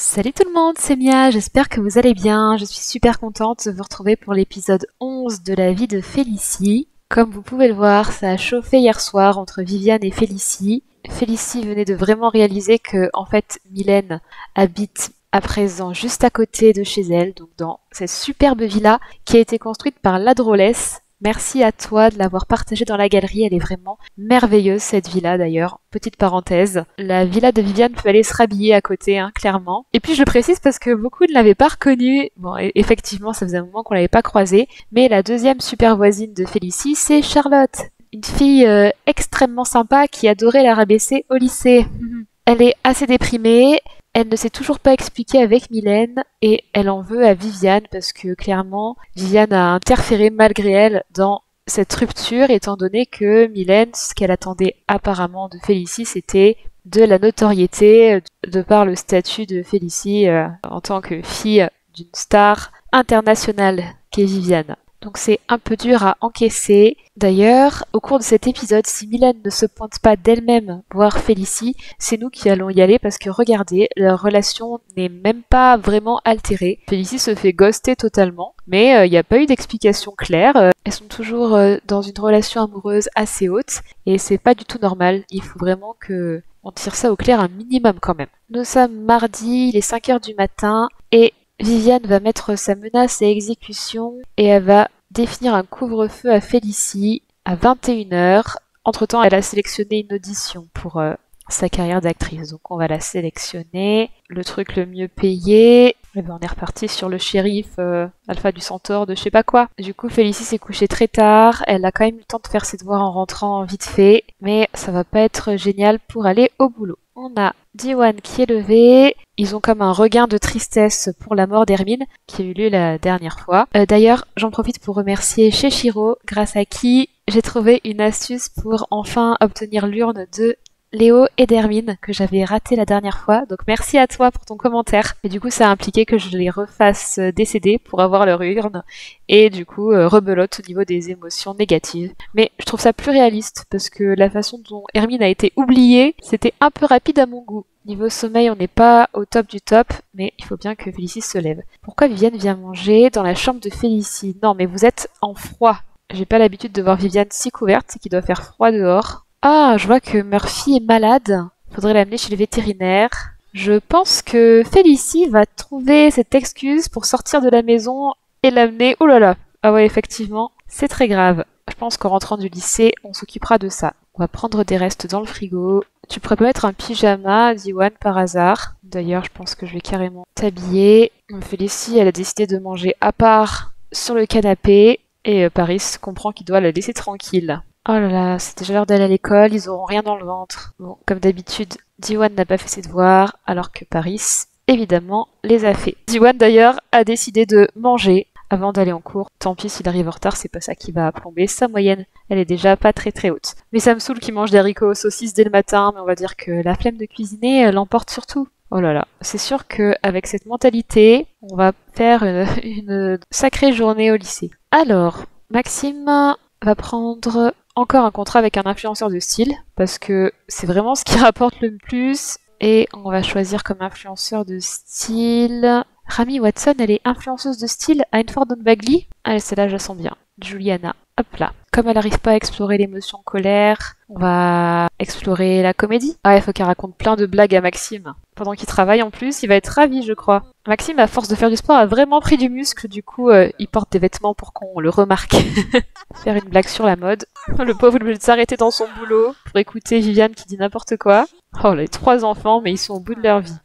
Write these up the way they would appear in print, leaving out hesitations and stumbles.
Salut tout le monde, c'est Mia, j'espère que vous allez bien. Je suis super contente de vous retrouver pour l'épisode 11 de la vie de Félicie. Comme vous pouvez le voir, ça a chauffé hier soir entre Viviane et Félicie. Félicie venait de vraiment réaliser que, en fait, Mylène habite à présent juste à côté de chez elle, donc dans cette superbe villa qui a été construite par la Drôlesse. Merci à toi de l'avoir partagée dans la galerie, elle est vraiment merveilleuse cette villa d'ailleurs. Petite parenthèse, la villa de Viviane peut aller se rhabiller à côté, hein, clairement. Et puis je le précise parce que beaucoup ne l'avaient pas reconnue. Bon, effectivement, ça faisait un moment qu'on l'avait pas croisée, mais la deuxième super voisine de Félicie, c'est Charlotte. Une fille extrêmement sympa qui adorait la rabaisser au lycée. Elle est assez déprimée, elle ne s'est toujours pas expliquée avec Mylène et elle en veut à Viviane parce que clairement, Viviane a interféré malgré elle dans cette rupture étant donné que Mylène, ce qu'elle attendait apparemment de Félicie, c'était de la notoriété de par le statut de Félicie en tant que fille d'une star internationale qu'est Viviane. Donc c'est un peu dur à encaisser. D'ailleurs, au cours de cet épisode, si Mylène ne se pointe pas d'elle-même voir Félicie, c'est nous qui allons y aller parce que regardez, leur relation n'est même pas vraiment altérée. Félicie se fait ghoster totalement, mais il n'y a pas eu d'explication claire. Elles sont toujours dans une relation amoureuse assez haute et c'est pas du tout normal. Il faut vraiment que on tire ça au clair un minimum quand même. Nous sommes mardi, il est 5h du matin et Viviane va mettre sa menace à exécution et elle va définir un couvre-feu à Félicie à 21h. Entre-temps, elle a sélectionné une audition pour sa carrière d'actrice. Donc on va la sélectionner. Le truc le mieux payé. Et ben on est reparti sur le shérif Alpha du Centaure de je sais pas quoi. Du coup, Félicie s'est couchée très tard. Elle a quand même eu le temps de faire ses devoirs en rentrant vite fait. Mais ça va pas être génial pour aller au boulot. On a Diwan qui est levé. Ils ont comme un regain de tristesse pour la mort d'Hermine, qui a eu lieu la dernière fois. D'ailleurs, j'en profite pour remercier Cheshiro, grâce à qui j'ai trouvé une astuce pour enfin obtenir l'urne de Léo et d'Hermine, que j'avais raté la dernière fois. Donc merci à toi pour ton commentaire. Et du coup, ça a impliqué que je les refasse décéder pour avoir leur urne. Et du coup, rebelote au niveau des émotions négatives. Mais je trouve ça plus réaliste, parce que la façon dont Hermine a été oubliée, c'était un peu rapide à mon goût. Niveau sommeil, on n'est pas au top du top, mais il faut bien que Félicie se lève. Pourquoi Viviane vient manger dans la chambre de Félicie? Non, mais vous êtes en froid. J'ai pas l'habitude de voir Viviane si couverte, c'est qu'il doit faire froid dehors. Ah, je vois que Murphy est malade. Faudrait l'amener chez le vétérinaire. Je pense que Félicie va trouver cette excuse pour sortir de la maison et l'amener. Oh là là. Ah ouais, effectivement, c'est très grave. Je pense qu'en rentrant du lycée, on s'occupera de ça. On va prendre des restes dans le frigo. Tu pourrais pas mettre un pyjama, Diwan, par hasard. D'ailleurs, je pense que je vais carrément t'habiller. Félicie, elle a décidé de manger à part sur le canapé. Et Paris comprend qu'il doit la laisser tranquille. Oh là là, c'est déjà l'heure d'aller à l'école, ils auront rien dans le ventre. Bon, comme d'habitude, Diwan n'a pas fait ses devoirs, alors que Paris, évidemment, les a fait. Diwan, d'ailleurs, a décidé de manger avant d'aller en cours. Tant pis s'il arrive en retard, c'est pas ça qui va plomber sa moyenne. Elle est déjà pas très très haute. Mais ça me saoule qu'il mange des haricots aux saucisses dès le matin, mais on va dire que la flemme de cuisiner l'emporte surtout. Oh là là, c'est sûr qu'avec cette mentalité, on va faire une sacrée journée au lycée. Alors, Maxime va prendre encore un contrat avec un influenceur de style, parce que c'est vraiment ce qui rapporte le plus. Et on va choisir comme influenceur de style... Rami Watson, elle est influenceuse de style à Enford on Bagley. Allez, celle-là, je la sens bien. Juliana, hop là. Comme elle n'arrive pas à explorer l'émotion colère, on va explorer la comédie. Ah, il faut qu'elle raconte plein de blagues à Maxime. Pendant qu'il travaille en plus, il va être ravi, je crois. Maxime, à force de faire du sport, a vraiment pris du muscle, du coup, il porte des vêtements pour qu'on le remarque. Faire une blague sur la mode. Le pauvre, il est obligé de s'arrêter dans son boulot pour écouter Viviane qui dit n'importe quoi. Oh, les 3 enfants, mais ils sont au bout de leur vie.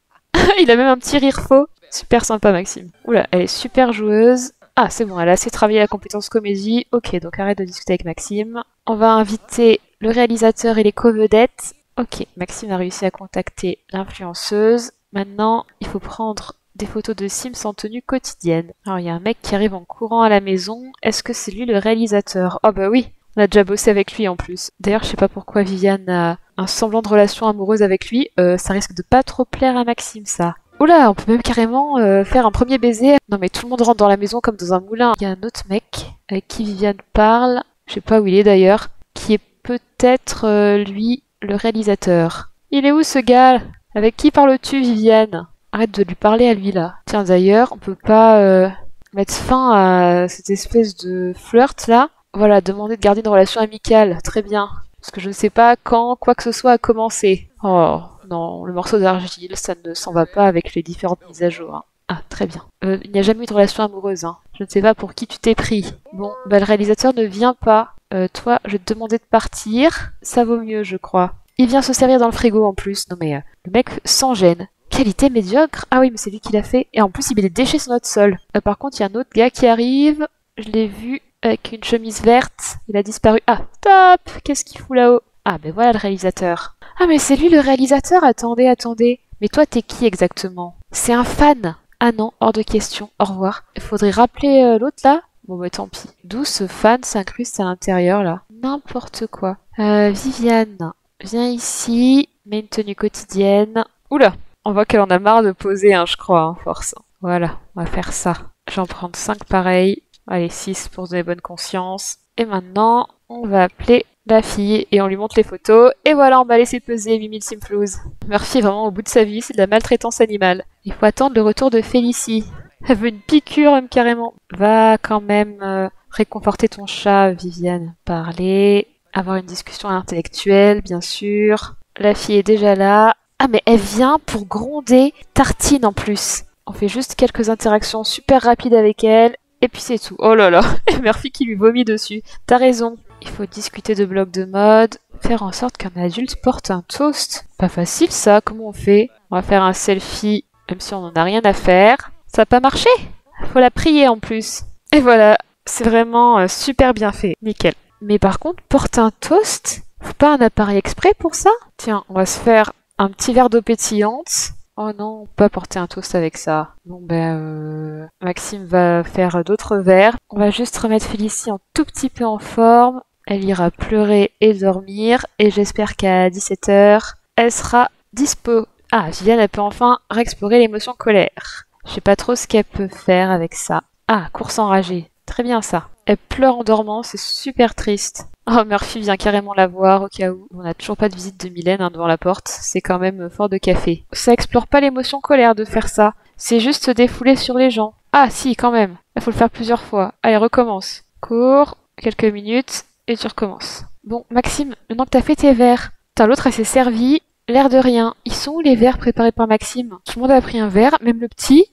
Il a même un petit rire faux. Super sympa, Maxime. Oula, elle est super joueuse. Ah, c'est bon, elle a assez travaillé la compétence comédie. Ok, donc arrête de discuter avec Maxime. On va inviter le réalisateur et les co-vedettes. Ok, Maxime a réussi à contacter l'influenceuse. Maintenant, il faut prendre des photos de Sims en tenue quotidienne. Alors, il y a un mec qui arrive en courant à la maison. Est-ce que c'est lui le réalisateur? Oh bah oui, on a déjà bossé avec lui en plus. D'ailleurs, je sais pas pourquoi Viviane a un semblant de relation amoureuse avec lui. Ça risque de pas trop plaire à Maxime, ça. Oula, on peut même carrément faire un premier baiser. Non mais tout le monde rentre dans la maison comme dans un moulin. Il y a un autre mec avec qui Viviane parle, je sais pas où il est d'ailleurs, qui est peut-être lui le réalisateur. Il est où ce gars? Avec qui parles-tu, Viviane? Arrête de lui parler à lui là. Tiens d'ailleurs, on peut pas mettre fin à cette espèce de flirt là. Voilà, demander de garder une relation amicale. Très bien. Parce que je ne sais pas quand quoi que ce soit a commencé. Oh non, le morceau d'argile, ça ne s'en va pas avec les différentes mises à jour, hein. Ah, très bien. Il n'y a jamais eu de relation amoureuse, hein. Je ne sais pas pour qui tu t'es pris. Bon, bah le réalisateur ne vient pas. Toi, je vais te demander de partir. Ça vaut mieux, je crois. Il vient se servir dans le frigo en plus. Non mais, le mec sans gêne. Qualité médiocre. Ah oui, mais c'est lui qui l'a fait. Et en plus, il met des déchets sur notre sol. Par contre, il y a un autre gars qui arrive. Je l'ai vu avec une chemise verte. Il a disparu. Ah, top! Qu'est-ce qu'il fout là-haut? Ah, ben voilà le réalisateur. Ah, mais c'est lui le réalisateur. Attendez, attendez. Mais toi, t'es qui exactement? C'est un fan. Ah non, hors de question. Au revoir. Il faudrait rappeler l'autre là. Bon, bah tant pis. D'où ce fan s'incruste à l'intérieur là? N'importe quoi. Viviane, viens ici. Mets une tenue quotidienne. Oula! On voit qu'elle en a marre de poser, hein, je crois, hein, force. Voilà, on va faire ça. J'en prends 5 pareils. Allez, 6 pour donner bonne conscience. Et maintenant, on va appeler la fille et on lui montre les photos. Et voilà, on va laisser peser 8000 Simflouz. Murphy est vraiment au bout de sa vie, c'est de la maltraitance animale. Il faut attendre le retour de Félicie. Elle veut une piqûre, même carrément. Va quand même réconforter ton chat, Viviane. Parler, avoir une discussion intellectuelle, bien sûr. La fille est déjà là. Ah mais elle vient pour gronder Tartine en plus. On fait juste quelques interactions super rapides avec elle, et puis c'est tout. Oh là là, et Murphy qui lui vomit dessus. T'as raison, il faut discuter de blocs de mode, faire en sorte qu'un adulte porte un toast. Pas facile ça, comment on fait? On va faire un selfie, même si on n'en a rien à faire. Ça va pas marcher? Faut la prier en plus. Et voilà, c'est vraiment super bien fait, nickel. Mais par contre, porte un toast? Faut pas un appareil exprès pour ça? Tiens, on va se faire un petit verre d'eau pétillante. Oh non, on peut pas porter un toast avec ça. Bon ben, Maxime va faire d'autres verres. On va juste remettre Félicie un tout petit peu en forme. Elle ira pleurer et dormir. Et j'espère qu'à 17h, elle sera dispo. Ah, Viviane, elle peut enfin réexplorer l'émotion colère. Je sais pas trop ce qu'elle peut faire avec ça. Ah, course enragée. Très bien ça. Elle pleure en dormant, c'est super triste. Oh, Murphy vient carrément la voir au cas où. On n'a toujours pas de visite de Mylène hein, devant la porte. C'est quand même fort de café. Ça explore pas l'émotion colère de faire ça. C'est juste se défouler sur les gens. Ah si, quand même. Il faut le faire plusieurs fois. Allez, recommence. Cours, quelques minutes, et tu recommences. Bon, Maxime, maintenant que t'as fait tes verres. Putain, l'autre elle s'est servie. L'air de rien. Ils sont où les verres préparés par Maxime? Tout le monde a pris un verre, même le petit.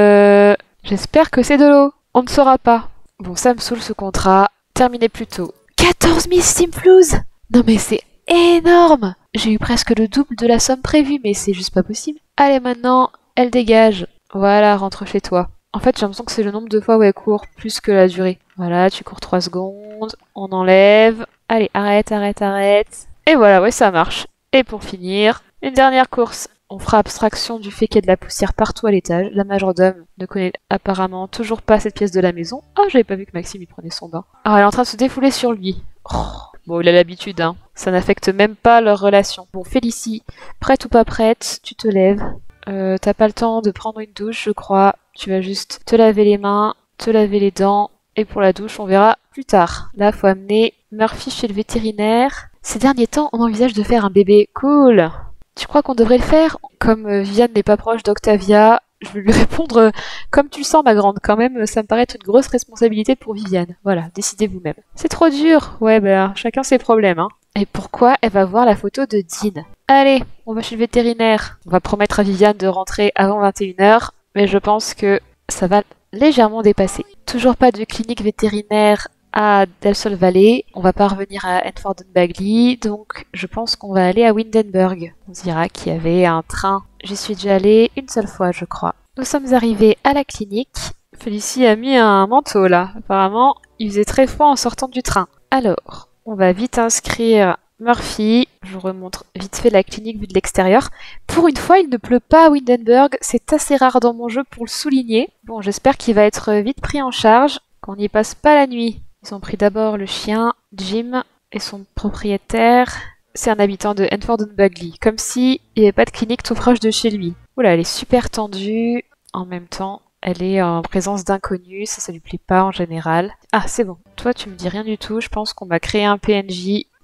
J'espère que c'est de l'eau. On ne saura pas. Bon, ça me saoule ce contrat. Terminé plus tôt. 14 000 Simflouz! Non mais c'est énorme! J'ai eu presque le double de la somme prévue, mais c'est juste pas possible. Allez maintenant, elle dégage. Voilà, rentre chez toi. En fait, j'ai l'impression que c'est le nombre de fois où elle court, plus que la durée. Voilà, tu cours 3 secondes, on enlève. Allez, arrête, arrête, arrête. Et voilà, ouais, ça marche. Et pour finir, une dernière course. On fera abstraction du fait qu'il y a de la poussière partout à l'étage. La majordome ne connaît apparemment toujours pas cette pièce de la maison. Oh, j'avais pas vu que Maxime y prenait son bain. Alors, elle est en train de se défouler sur lui. Oh. Bon, il a l'habitude, hein. Ça n'affecte même pas leur relation. Bon, Félicie, prête ou pas prête, tu te lèves. T'as pas le temps de prendre une douche, je crois. Tu vas juste te laver les mains, te laver les dents. Et pour la douche, on verra plus tard. Là, faut amener Murphy chez le vétérinaire. Ces derniers temps, on envisage de faire un bébé. Cool! Tu crois qu'on devrait le faire? Comme Viviane n'est pas proche d'Octavia, je vais lui répondre comme tu le sens, ma grande. Quand même, ça me paraît être une grosse responsabilité pour Viviane. Voilà, décidez vous-même. C'est trop dur. Ouais, ben, chacun ses problèmes, hein. Et pourquoi elle va voir la photo de Dean? Allez, on va chez le vétérinaire. On va promettre à Viviane de rentrer avant 21h, mais je pense que ça va légèrement dépasser. Toujours pas de clinique vétérinaire à Del Sol Valley, on va pas revenir à Enfield Bagley, donc je pense qu'on va aller à Windenburg. On dira qu'il y avait un train. J'y suis déjà allée une seule fois, je crois. Nous sommes arrivés à la clinique. Félicie a mis un manteau là. Apparemment, il faisait très froid en sortant du train. Alors, on va vite inscrire Murphy. Je vous remontre vite fait la clinique vue de l'extérieur. Pour une fois, il ne pleut pas à Windenburg. C'est assez rare dans mon jeu pour le souligner. Bon, j'espère qu'il va être vite pris en charge, qu'on n'y passe pas la nuit. Ils ont pris d'abord le chien, Jim, et son propriétaire. C'est un habitant de Enfield Bagley, comme si il n'y avait pas de clinique tout proche de chez lui. Oula, elle est super tendue. En même temps, elle est en présence d'inconnus, ça lui plaît pas en général. Ah, c'est bon. Toi, tu me dis rien du tout. Je pense qu'on va créer un PNJ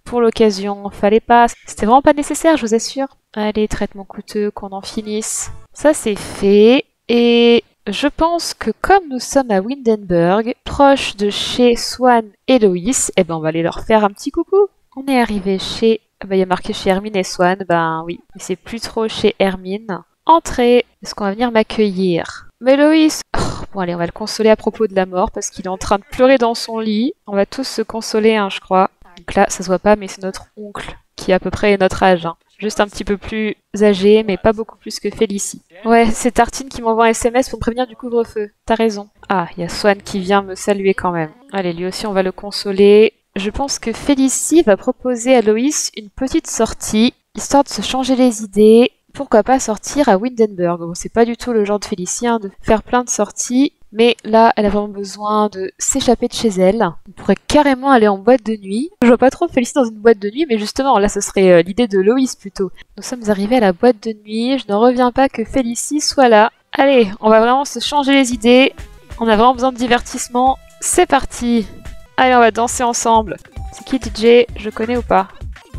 pour l'occasion. Fallait pas. C'était vraiment pas nécessaire, je vous assure. Allez, traitement coûteux, qu'on en finisse. Ça, c'est fait. Et je pense que comme nous sommes à Windenburg, proche de chez Swan et Loïs, eh ben on va aller leur faire un petit coucou. On est arrivé chez... Ah bah il y a marqué chez Hermine et Swan, ben oui. Mais c'est plus trop chez Hermine. Entrez, est-ce qu'on va venir m'accueillir? Mais Loïs... Oh, bon allez, on va le consoler à propos de la mort parce qu'il est en train de pleurer dans son lit. On va tous se consoler, hein, je crois. Donc là, ça se voit pas, mais c'est notre oncle qui à peu près est notre âge. Hein. Juste un petit peu plus âgé, mais pas beaucoup plus que Félicie. Ouais, c'est Tartine qui m'envoie un SMS pour me prévenir du couvre-feu. T'as raison. Ah, il y a Swan qui vient me saluer quand même. Allez, lui aussi, on va le consoler. Je pense que Félicie va proposer à Loïs une petite sortie, histoire de se changer les idées. Pourquoi pas sortir à Windenburg? Bon, c'est pas du tout le genre de Félicie, hein, de faire plein de sorties. Mais là, elle a vraiment besoin de s'échapper de chez elle. On pourrait carrément aller en boîte de nuit. Je vois pas trop Félicie dans une boîte de nuit, mais justement, là, ce serait l'idée de Loïs plutôt. Nous sommes arrivés à la boîte de nuit. Je ne reviens pas que Félicie soit là. Allez, on va vraiment se changer les idées. On a vraiment besoin de divertissement. C'est parti! Allez, on va danser ensemble. C'est qui DJ? Je connais ou pas?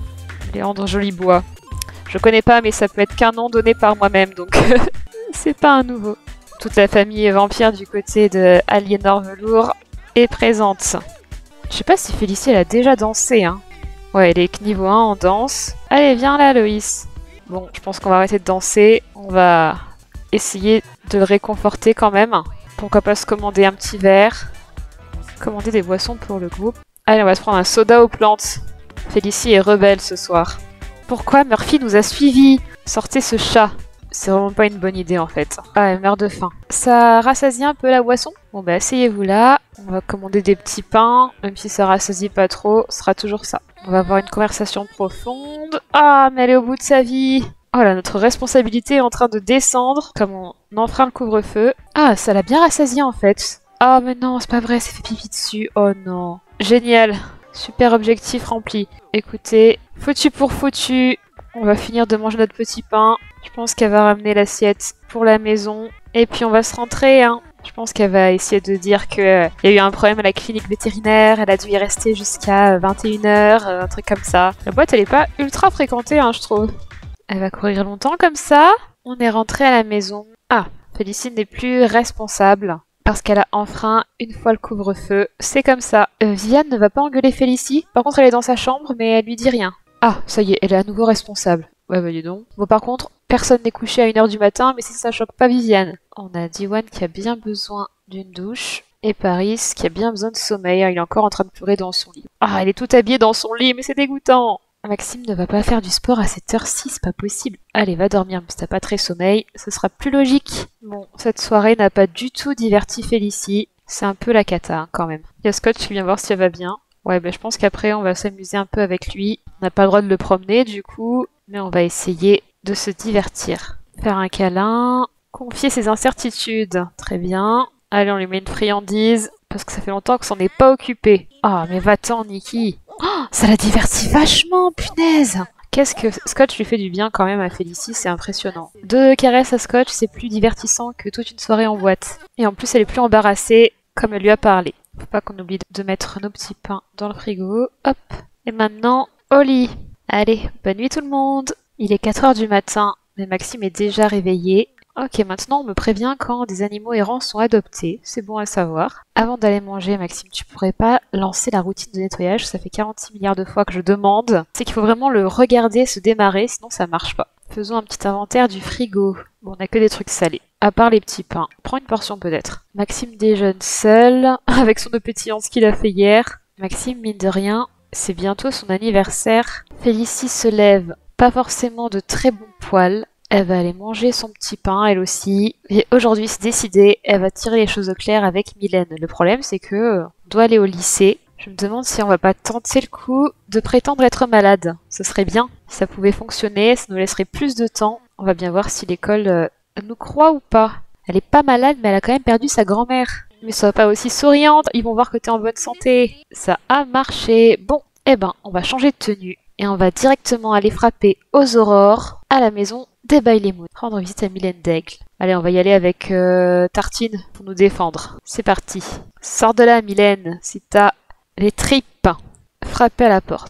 Léandre Jolibois. Je connais pas, mais ça peut être qu'un nom donné par moi-même, donc c'est pas un nouveau. Toute la famille vampire du côté de Aliénor Velours est présente. Je sais pas si Félicie elle a déjà dansé, hein. Ouais, elle est que niveau 1 en danse. Allez, viens là, Loïs. Bon, je pense qu'on va arrêter de danser. On va essayer de le réconforter quand même. Pourquoi pas se commander un petit verre. Commander des boissons pour le groupe. Allez, on va se prendre un soda aux plantes. Félicie est rebelle ce soir. Pourquoi Murphy nous a suivis? Sortez ce chat. C'est vraiment pas une bonne idée en fait. Ah, elle meurt de faim. Ça rassasie un peu la boisson? Bon bah asseyez-vous là. On va commander des petits pains. Même si ça rassasie pas trop, ce sera toujours ça. On va avoir une conversation profonde. Ah, mais elle est au bout de sa vie. Oh là, notre responsabilité est en train de descendre. Comme on enfreint le couvre-feu. Ah, ça l'a bien rassasié en fait. Ah mais non, c'est pas vrai, c'est fait pipi dessus. Oh non. Génial. Super objectif rempli. Écoutez, foutu pour foutu. On va finir de manger notre petit pain. Je pense qu'elle va ramener l'assiette pour la maison. Et puis on va se rentrer, hein. Je pense qu'elle va essayer de dire qu'il y a eu un problème à la clinique vétérinaire. Elle a dû y rester jusqu'à 21h, un truc comme ça. La boîte, elle est pas ultra fréquentée, hein, je trouve. Elle va courir longtemps comme ça. On est rentré à la maison. Ah, Félicie n'est plus responsable. Parce qu'elle a enfreint une fois le couvre-feu. C'est comme ça. Viviane ne va pas engueuler Félicie. Par contre, elle est dans sa chambre, mais elle lui dit rien. Ah, ça y est, elle est à nouveau responsable. Ouais, bah dis donc. Bon, par contre, personne n'est couché à 1h du matin, mais ça choque pas Viviane. On a Diwan qui a bien besoin d'une douche. Et Paris qui a bien besoin de sommeil. Il est encore en train de pleurer dans son lit. Ah, elle est toute habillée dans son lit, mais c'est dégoûtant. Maxime ne va pas faire du sport à cette heure-ci, c'est pas possible. Allez, va dormir, mais si t'as pas très sommeil, ce sera plus logique. Bon, cette soirée n'a pas du tout diverti Félicie. C'est un peu la cata, hein, quand même. Il y a Scott qui vient voir si elle va bien. Ouais, bah je pense qu'après, on va s'amuser un peu avec lui. On n'a pas le droit de le promener, du coup, mais on va essayer de se divertir. Faire un câlin, confier ses incertitudes. Très bien. Allez, on lui met une friandise, parce que ça fait longtemps que s'en est pas occupé. Ah, mais va-t'en, Nikki. Oh, ça la divertit vachement, punaise. Qu'est-ce que Scotch lui fait du bien quand même à Félicie, c'est impressionnant. 2 caresses à Scotch, c'est plus divertissant que toute une soirée en boîte. Et en plus, elle est plus embarrassée, comme elle lui a parlé. Faut pas qu'on oublie de mettre nos petits pains dans le frigo. Hop. Et maintenant, au lit. Allez, bonne nuit tout le monde. Il est 4h du matin, mais Maxime est déjà réveillé. Ok, maintenant on me prévient quand des animaux errants sont adoptés, c'est bon à savoir. Avant d'aller manger, Maxime, tu pourrais pas lancer la routine de nettoyage? Ça fait 46 milliards de fois que je demande. C'est qu'il faut vraiment le regarder se démarrer, sinon ça marche pas. Faisons un petit inventaire du frigo. Bon, on a que des trucs salés, à part les petits pains. Prends une portion peut-être. Maxime déjeune seul, avec son ce qu'il a fait hier. Maxime, mine de rien, c'est bientôt son anniversaire. Félicie se lève, pas forcément de très bons poils. Elle va aller manger son petit pain, elle aussi. Et aujourd'hui, c'est décidé, elle va tirer les choses au clair avec Mylène. Le problème, c'est que on doit aller au lycée. Je me demande si on va pas tenter le coup de prétendre être malade. Ce serait bien. Si ça pouvait fonctionner, ça nous laisserait plus de temps. On va bien voir si l'école nous croit ou pas. Elle est pas malade, mais elle a quand même perdu sa grand-mère. Mais sois pas aussi souriante, ils vont voir que t'es en bonne santé. Ça a marché. Bon, eh ben, on va changer de tenue. Et on va directement aller frapper aux aurores à la maison des Bailey-Moon. Rendre visite à Mylène d'Aigle. Allez, on va y aller avec Tartine pour nous défendre. C'est parti. Sors de là, Mylène, si t'as les tripes. Frappez à la porte.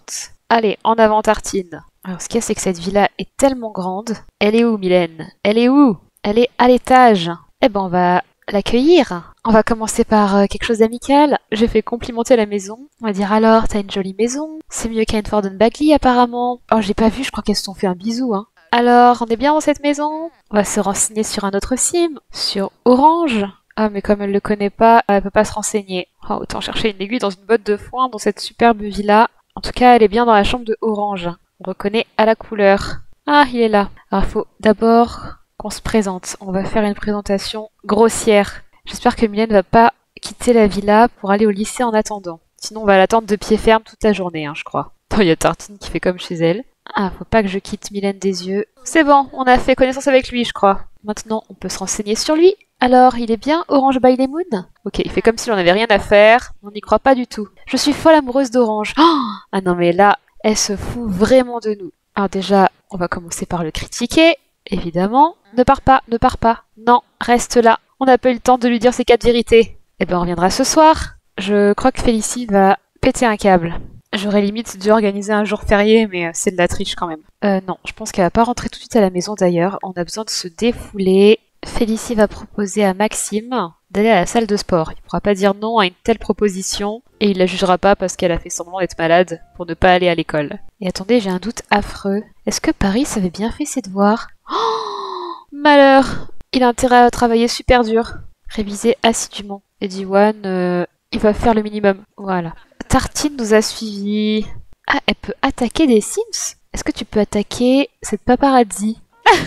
Allez, en avant Tartine. Alors ce qu'il y a, c'est que cette villa est tellement grande. Elle est où, Mylène? Elle est où? Elle est à l'étage. Eh ben, on va l'accueillir. On va commencer par quelque chose d'amical. J'ai fait complimenter la maison. On va dire alors, t'as une jolie maison. C'est mieux qu'Anne Bagley apparemment. Oh, j'ai pas vu, je crois qu'elles se sont fait un bisou, hein. Alors, on est bien dans cette maison? On va se renseigner sur un autre sim, sur Orange. Ah, mais comme elle le connaît pas, elle peut pas se renseigner. Oh, autant chercher une aiguille dans une botte de foin dans cette superbe villa. En tout cas, elle est bien dans la chambre de Orange. On reconnaît à la couleur. Ah, il est là. Alors, il faut d'abord qu'on se présente. On va faire une présentation grossière. J'espère que Mylène va pas quitter la villa pour aller au lycée en attendant. Sinon, on va l'attendre de pied ferme toute la journée, hein, je crois. Oh, il y a Tartine qui fait comme chez elle. Ah, faut pas que je quitte Mylène des yeux. C'est bon, on a fait connaissance avec lui, je crois. Maintenant, on peut se renseigner sur lui. Alors, il est bien Orange by the Moon? Ok, il fait comme si on avait rien à faire. On n'y croit pas du tout. Je suis folle amoureuse d'Orange. Oh, ah non, mais là, elle se fout vraiment de nous. Alors déjà, on va commencer par le critiquer. Évidemment. Ne pars pas, ne pars pas. Non, reste là. On n'a pas eu le temps de lui dire ses 4 vérités. Eh ben, on reviendra ce soir. Je crois que Félicie va péter un câble. J'aurais limite dû organiser un jour férié, mais c'est de la triche quand même. Non, je pense qu'elle va pas rentrer tout de suite à la maison d'ailleurs. On a besoin de se défouler. Félicie va proposer à Maxime d'aller à la salle de sport. Il pourra pas dire non à une telle proposition et il la jugera pas parce qu'elle a fait semblant d'être malade pour ne pas aller à l'école. Et attendez, j'ai un doute affreux. Est-ce que Paris avait bien fait ses devoirs? Oh, malheur! Il a intérêt à travailler super dur. Réviser assidûment. Et Diwan, il va faire le minimum. Voilà. Tartine nous a suivis. Ah, elle peut attaquer des Sims? Est-ce que tu peux attaquer cette paparazzi?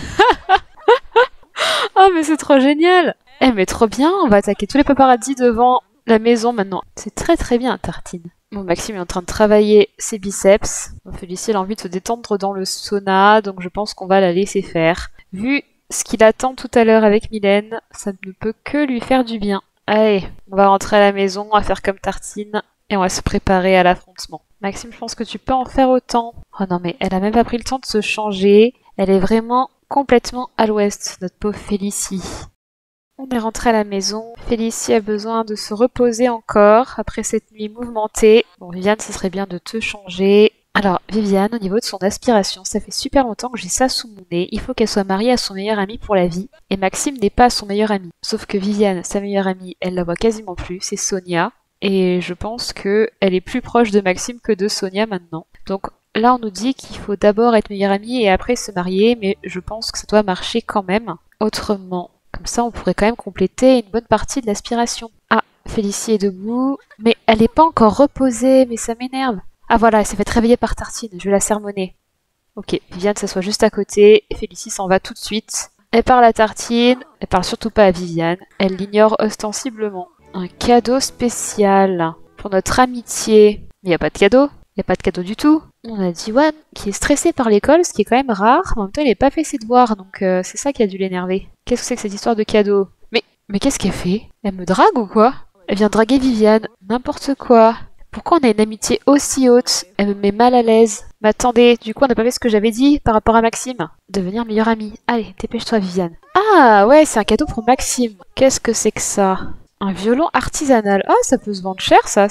Oh, mais c'est trop génial! Eh, mais trop bien, on va attaquer tous les paparazzis devant la maison maintenant. C'est très très bien, Tartine. Bon, Maxime est en train de travailler ses biceps. Félicie a envie de se détendre dans le sauna, donc je pense qu'on va la laisser faire. Vu ce qu'il attend tout à l'heure avec Mylène, ça ne peut que lui faire du bien. Allez, on va rentrer à la maison, on va faire comme Tartine, et on va se préparer à l'affrontement. Maxime, je pense que tu peux en faire autant. Oh non, mais elle a même pas pris le temps de se changer. Elle est vraiment complètement à l'ouest, notre pauvre Félicie. On est rentré à la maison. Félicie a besoin de se reposer encore après cette nuit mouvementée. Bon, Viviane, ce serait bien de te changer. Alors, Viviane, au niveau de son aspiration, ça fait super longtemps que j'ai ça sous mon nez. Il faut qu'elle soit mariée à son meilleur ami pour la vie. Et Maxime n'est pas son meilleur ami. Sauf que Viviane, sa meilleure amie, elle la voit quasiment plus, c'est Sonia. Et je pense qu'elle est plus proche de Maxime que de Sonia maintenant. Donc là, on nous dit qu'il faut d'abord être meilleure amie et après se marier, mais je pense que ça doit marcher quand même. Autrement, comme ça, on pourrait quand même compléter une bonne partie de l'aspiration. Ah, Félicie est debout, mais elle n'est pas encore reposée, mais ça m'énerve. Ah voilà, elle s'est fait réveiller par Tartine, je vais la sermonner. Ok, Viviane s'assoit juste à côté, et Félicie s'en va tout de suite. Elle parle à Tartine, elle parle surtout pas à Viviane, elle l'ignore ostensiblement. Un cadeau spécial pour notre amitié. Mais y a pas de cadeau. Y a pas de cadeau du tout. On a Diwan qui est stressé par l'école, ce qui est quand même rare. En même temps, il n'a pas fait ses devoirs, donc c'est ça qui a dû l'énerver. Qu'est-ce que c'est que cette histoire de cadeau? Mais qu'est-ce qu'elle fait? Elle me drague ou quoi? Elle vient draguer Viviane. N'importe quoi. Pourquoi on a une amitié aussi haute? Elle me met mal à l'aise. Mais attendez, du coup, on n'a pas fait ce que j'avais dit par rapport à Maxime. Devenir meilleure amie. Allez, dépêche-toi, Viviane. Ah, ouais, c'est un cadeau pour Maxime. Qu'est-ce que c'est que ça? Un violon artisanal. Ah, ça peut se vendre cher, ça.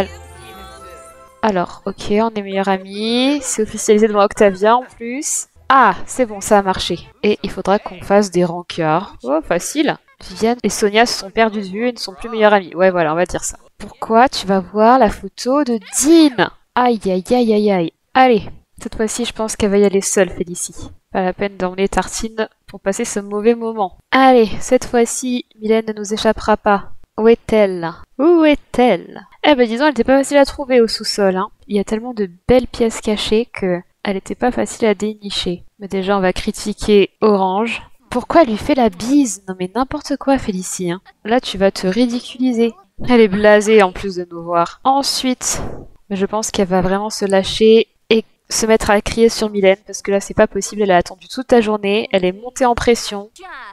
Alors, ok, on est meilleurs amis. C'est officialisé devant Octavia, en plus. Ah, c'est bon, ça a marché. Et il faudra qu'on fasse des rencarts. Oh, facile. Viviane et Sonia se sont perdues de vue et ne sont plus meilleures amies. Ouais, voilà, on va dire ça. Pourquoi tu vas voir la photo de Dean? Aïe, aïe, aïe, aïe, aïe. Allez, cette fois-ci, je pense qu'elle va y aller seule, Félicie. Pas la peine d'emmener Tartine pour passer ce mauvais moment. Allez, cette fois-ci, Mylène ne nous échappera pas. Où est-elle? Où est-elle? Eh ben disons, elle était pas facile à trouver au sous-sol. Hein. Il y a tellement de belles pièces cachées que elle était pas facile à dénicher. Mais déjà, on va critiquer Orange. Pourquoi elle lui fait la bise? Non mais n'importe quoi, Félicie. Hein. Là, tu vas te ridiculiser. Elle est blasée en plus de nous voir. Ensuite, je pense qu'elle va vraiment se lâcher et se mettre à crier sur Mylène parce que là, c'est pas possible. Elle a attendu toute la journée. Elle est montée en pression.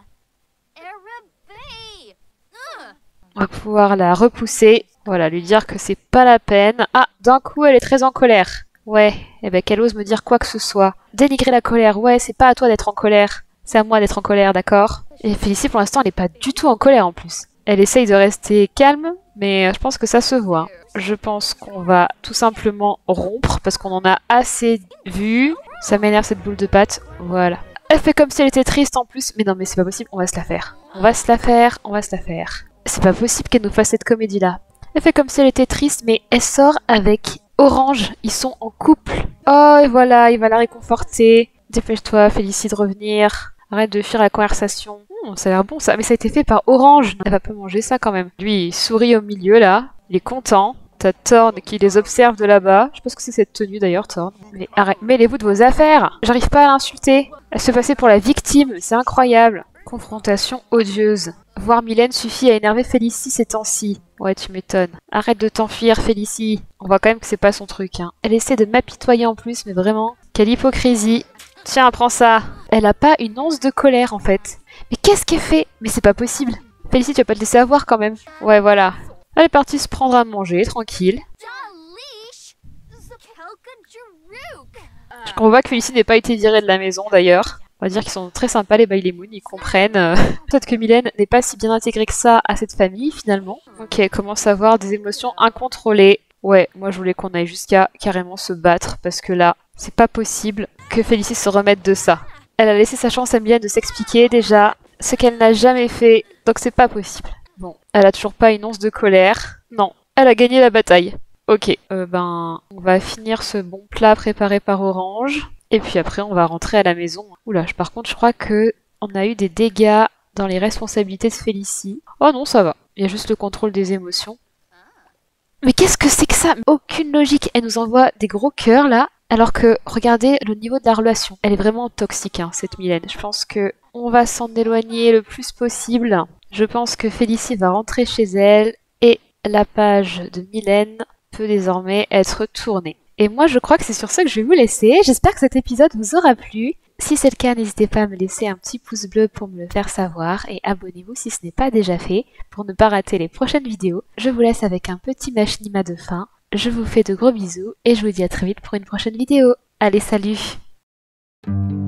On va pouvoir la repousser. Voilà, lui dire que c'est pas la peine. Ah, d'un coup, elle est très en colère. Ouais, eh ben qu'elle ose me dire quoi que ce soit. Dénigrer la colère, ouais, c'est pas à toi d'être en colère. C'est à moi d'être en colère, d'accord? Et Félicie, pour l'instant, elle est pas du tout en colère en plus. Elle essaye de rester calme, mais je pense que ça se voit. Je pense qu'on va tout simplement rompre parce qu'on en a assez vu. Ça m'énerve cette boule de pâte. Voilà. Elle fait comme si elle était triste en plus. Mais non, mais c'est pas possible, on va se la faire. On va se la faire, on va se la faire. C'est pas possible qu'elle nous fasse cette comédie-là. Elle fait comme si elle était triste, mais elle sort avec Orange. Ils sont en couple. Oh, et voilà, il va la réconforter. Dépêche-toi, Félicie, de revenir. Arrête de fuir la conversation. Ça a l'air bon ça, mais ça a été fait par Orange. Elle va pas manger ça quand même. Lui, il sourit au milieu là. Il est content. T'as Thorn qui les observe de là-bas. Je sais pas ce que c'est cette tenue d'ailleurs, Thorn. Mais arrête, mêlez-vous de vos affaires. J'arrive pas à l'insulter. Elle se passait pour la victime, c'est incroyable. Confrontation odieuse. Voir Mylène suffit à énerver Félicie ces temps-ci. Ouais, tu m'étonnes. Arrête de t'enfuir, Félicie. On voit quand même que c'est pas son truc, hein. Elle essaie de m'apitoyer en plus, mais vraiment. Quelle hypocrisie. Tiens, prends ça. Elle a pas une once de colère en fait. Mais qu'est-ce qu'elle fait? Mais c'est pas possible. Félicie, tu vas pas te laisser avoir quand même. Ouais, voilà. Elle est partie se prendre à manger, tranquille. On voit que Félicie n'a pas été virée de la maison d'ailleurs. On va dire qu'ils sont très sympas les Bailey Moon, ils comprennent. Peut-être que Mylène n'est pas si bien intégrée que ça à cette famille finalement. Donc elle commence à avoir des émotions incontrôlées. Ouais, moi je voulais qu'on aille jusqu'à carrément se battre parce que là, c'est pas possible que Félicie se remette de ça. Elle a laissé sa chance à Mylène de s'expliquer déjà, ce qu'elle n'a jamais fait, donc c'est pas possible. Bon, elle a toujours pas une once de colère. Non, elle a gagné la bataille. Ok, on va finir ce bon plat préparé par Orange. Et puis après, on va rentrer à la maison. Oula, par contre, je crois que on a eu des dégâts dans les responsabilités de Félicie. Oh non, ça va. Il y a juste le contrôle des émotions. Mais qu'est-ce que c'est que ça? Aucune logique. Elle nous envoie des gros cœurs là. Alors que, regardez le niveau de la relation. Elle est vraiment toxique, hein, cette Mylène. Je pense que on va s'en éloigner le plus possible. Je pense que Félicie va rentrer chez elle. Et la page de Mylène peut désormais être tournée. Et moi, je crois que c'est sur ça que je vais vous laisser. J'espère que cet épisode vous aura plu. Si c'est le cas, n'hésitez pas à me laisser un petit pouce bleu pour me le faire savoir. Et abonnez-vous si ce n'est pas déjà fait pour ne pas rater les prochaines vidéos. Je vous laisse avec un petit machinima de fin. Je vous fais de gros bisous et je vous dis à très vite pour une prochaine vidéo. Allez, salut!